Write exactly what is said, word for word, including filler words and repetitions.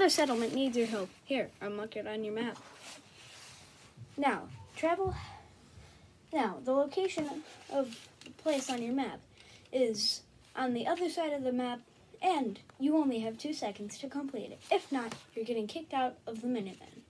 Another settlement needs your help. Here, I'll mark it on your map. Now, travel... Now, the location of the place on your map is on the other side of the map, and you only have two seconds to complete it. If not, you're getting kicked out of the Minutemen.